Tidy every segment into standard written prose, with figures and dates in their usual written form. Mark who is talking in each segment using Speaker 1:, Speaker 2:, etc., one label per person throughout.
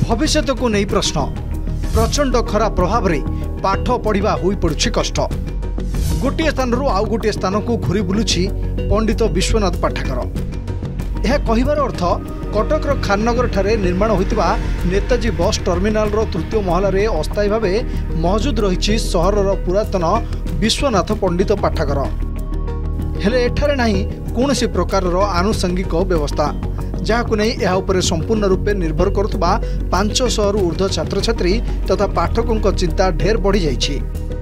Speaker 1: भविष्य को नहीं प्रश्न प्रचंड खरा प्रभाव रे पाठ पढ़ा हो पड़ुछि कष्ट। गोटे स्थान आउ गोटे स्थान को घूरी बुलुछि पंडित विश्वनाथ पाठागर। यह कहिबार अर्थ कटकर खाननगर ठारे निर्माण होइतिबा नेताजी बस टर्मिनाल रो तृतीय महला रे अस्थायी भावे मौजूद रही सहरर पुरातन विश्वनाथ पंडित पाठागर। हेले एठारे नाही कोनोसी प्रकार आनुषंगिक व्यवस्था जहां नहीं यह उपर संपूर्ण रूपे निर्भर करुवा 500 रु ऊर्ध्व छात्र छात्री तथा पाठकों चिंता ढेर बढ़ी जाइछि।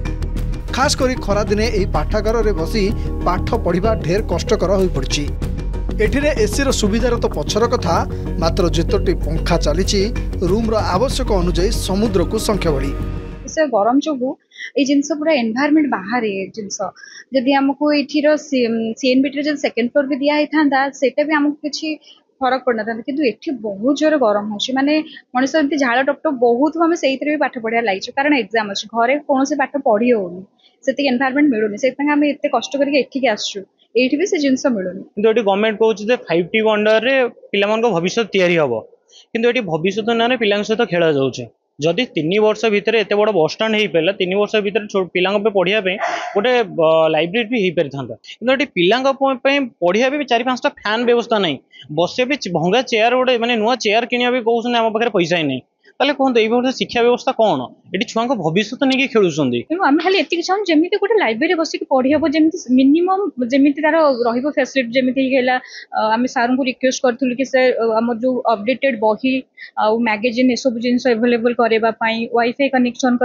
Speaker 1: खास करी खरा दिने एही पाठागार रे बसी पाठ पढ़िबा ढेर कष्टकर होई पड़छि। एठिरे एसी रो सुविधार तो पछर कथा मात्र जेतोटी पंखा चलीछि रूम रो आवश्यक अनुसार समुद्र को संख्या बढ़ी
Speaker 2: से गरम जो ये जिनस पूरा एनवायरनमेंट बाहर जिनस जदि आमको ये सीएनबीटी जो सेकेंड फ्लोर भी दिया था सेटा भी आमको किसी फरक पड़ना था कि ये बहुत जोर गरम हो माने मनीष एमती झाड़ टपटप बहुत आम से भी पाठ पढ़ा लगे कारण एग्जाम अच्छे घरे कौन से पाठ पढ़ी होनी से एनवायरनमेंट मिलूनी से आम एत कष्ट करके आसचु ये भी से जिनस मिलूनी
Speaker 3: किंतु ये गवर्नमेंट कहूँ 5T को अंडर रे पिला भविष्य तैयारी हम किंतु ये भविष्य ना पिला सहित खेल जाऊे जदि 3 वर्ष भितर एत बड़ बस स्टाण हो पारा 3 वर्ष भितर पिला पढ़िया गोटे लाइब्रेरी भी हो पारि था कि पिला पढ़िया भी 4-5टा फैन व्यवस्था नहीं बस भी भंगा चेयर गोटे मैंने नुआ चेयर किनिया भी कहते आम पाखे पैसा ही नहीं ताले कहते ये शिक्षा व्यवस्था कौन ये छुआ भविष्य नहीं खेलुं
Speaker 2: आम खाली एति चाहूँ जमी गोटे लाइब्रेरी बसिक पढ़ी हम जमी मिनिमम जमी तार फैसिलिटी जमी आम सार को रिक्वेस्ट करूँ कि सर आम जो अपडेटेड बही आउ मैगजीन ये सब जिन एवेलेबल करने वाईफाई कनेक्शन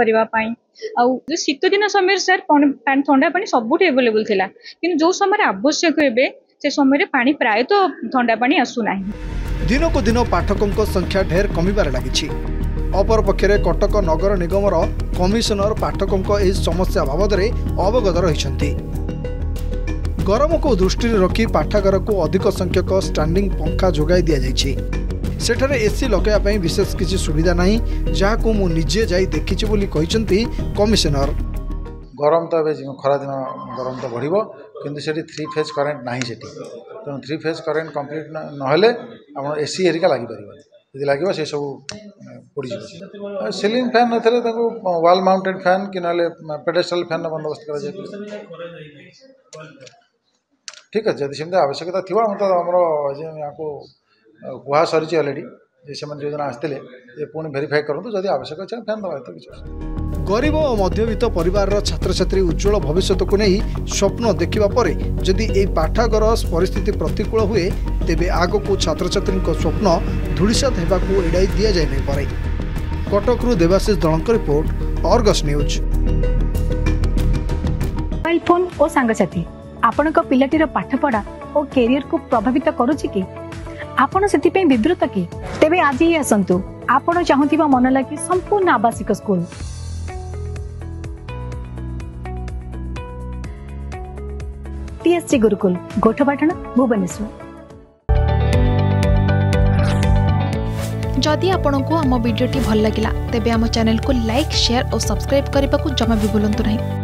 Speaker 2: करने शीत दिन समय सर ठंडा पानी सबुठ एवेलेबल थिला कि जो समय आवश्यक हे से समय पानी प्राय तो ठंडा पानी आसुना।
Speaker 1: दिन को दिन पाठकों संख्या ढेर कमिबार लागिछि। अपर पक्षरे कटक नगर निगमर कमिशनर पाठकों एही समस्या बाबद अवगत रहिछन्ति। गरम को दृष्टि रखी पाठागार को अधिक संख्यक स्टैंडिंग पंखा जोगाई दिया जाइछि। सेठारे एसी लगाइबा पई विशेष किछि सुविधा नाही जाहाको मु निजे जाई देखिछि बोली कहिसन्ति कमिशनर।
Speaker 4: गरम तो ए खरा दिन गरम तो बढ़िबो किंतु सेठी 3 फेज करेंट नाही सेठी तो 3 फेज करेंट कंप्लीट नहले हम एसी एरिका लागि परिबो यदि लागिबो से सब पड़ी जाय। सीलिंग फैन नथले ताको वॉल माउंटेड फैन कि नहले पेडेस्टल फैन बंदोबस्त करा जाय। ठीक है जदि सेमते आवश्यकता थिबा हम तो हमरो जे याको कुहा सरिछि ऑलरेडी जे सेमन योजना आस्तिले जे पुणी वेरीफाई करंतु जदि आवश्यक छै फैन दबा तो किछ।
Speaker 1: गरीब और मध्यवित्त परिवार छात्र छात्री उज्जवल भविष्य को नहीं स्वप्न देखा पर जदि ए पाठागार परिस्थिति प्रतिकूल हुए तेबे आग को छात्र छात्री स्वप्न धूलिसात होगा एड़ाई दि जाए नहीं पारे। कटकरू देवाशीष दलंक report Argus news.
Speaker 5: Mobile phone और सांगसाथी आपण पिलाटीर पाठपढ़ा और कैरियर को प्रभावित करुछि कि आपण सेतिपई विब्रत कि तेबे आज ही आसंतु आपण चाहुतिबा मन लागी संपूर्ण आवासिक स्कूल TSG गुरुकुल गोठपाटना भुवनेश्वर।
Speaker 6: जदि आपंक आम भिडी भल लगा तेब आम चैनल को लाइक शेयर और सब्सक्राइब करने को जमा भी भूलु नहीं।